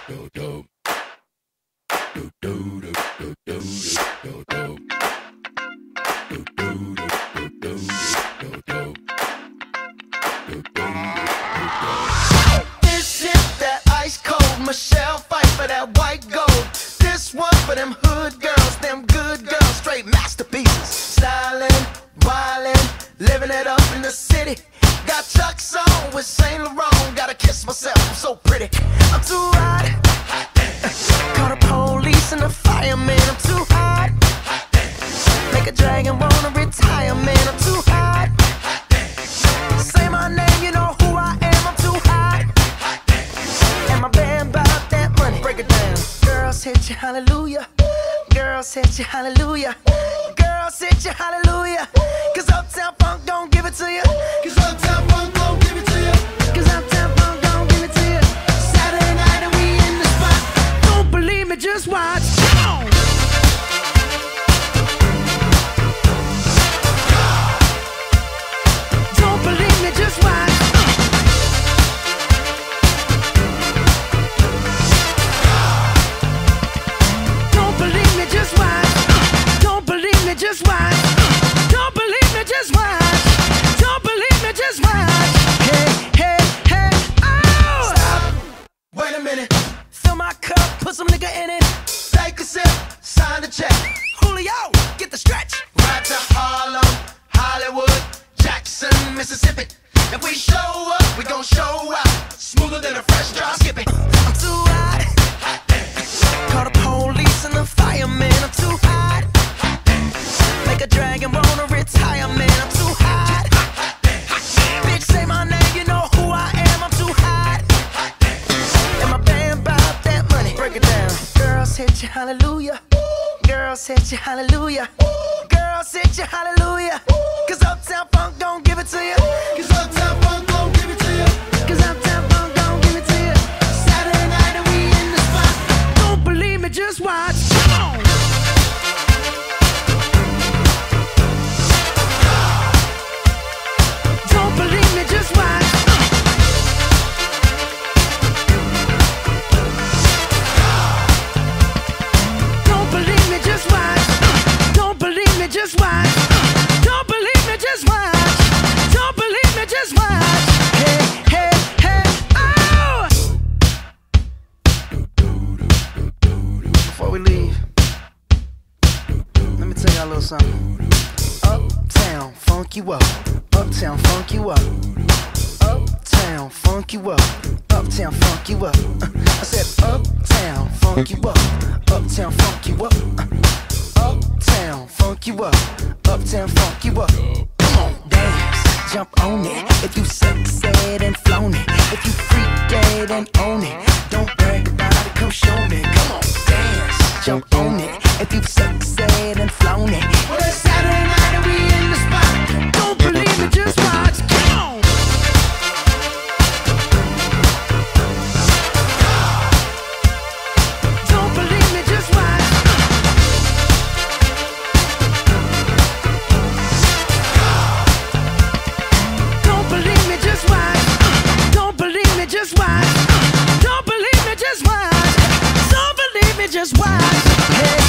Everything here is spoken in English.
This is that ice cold Michelle fight for that white gold. This one for them hood girls, them good girls, straight masterpieces. Stylin', wildin', living it up in the city. Got Chuck's on with Saint Laurent. Gotta kiss myself, I'm so pretty. I'm too hot. Call the police and the fireman. I'm too hot. Make a dragon wanna retire, man. I'm too hot. Say my name, you know who I am. I'm too hot. And my band bought that money. Break it down. Girls hit you, hallelujah. Girls hit you, hallelujah. Girls hit you, hallelujah. Cause Uptown Funk don't give it to you. Cause Uptown Funk don't give it to you. Cause Uptown Funk don't give it to you. Saturday night and we in the spot. Don't believe me, just watch. Come on. Don't believe me, just watch. Don't believe me, just watch. Don't believe me, just watch. Don't believe me, just watch. Don't believe me, just watch. Hey, hey, hey, oh! Stop. Wait a minute. Fill my cup, put some nigga in it. Take a sip, sign the check. Julio, get the stretch. Right to Harlem, Hollywood, Jackson, Mississippi. If we show up, we gon' show out. Smoother than a fresh drop. Skip it. I'm too hot. Call the police and the fireman. I'm too hot. Make a dragon wanna retire, man. I'm too hot. Bitch, say my name, you know who I am. I'm too hot. And my band bought that money. Break it down. Girls hit you, hallelujah. Girls hit you, hallelujah. Girls hit you, hallelujah. Cause Uptown Funk don't give it to you. Cause Uptown Funk don't give it to you. Cause Uptown Funk don't give it to you. Saturday night and we in the spot. Don't believe me, just watch. Come on. Don't believe me, just watch. Don't believe me, just watch. Don't believe me, just watch. Don't believe me, just watch. Don't believe me, just watch. Hey, hey, hey, oh! Before we leave, let me tell y'all a little something. Uptown, funk you up. Uptown, funk you up. Uptown, funk you up. Uptown, funk you up. I said uptown, funk you up. Uptown, funk you up. Uptown, funk you up. Uptown, funk you up. Come on, dance, jump on it. If you sexed and flown it. If you freak dead and own it. Don't brag about it, come show me. Come on, dance, jump on it. If you sexed and flown it. Well, it's Saturday night and we in the spot. Don't believe me, just watch. Come on. Don't believe me, just watch. Don't believe me, just watch. Don't believe me, just watch. Don't believe me, just watch. Don't believe me, just watch. Hey.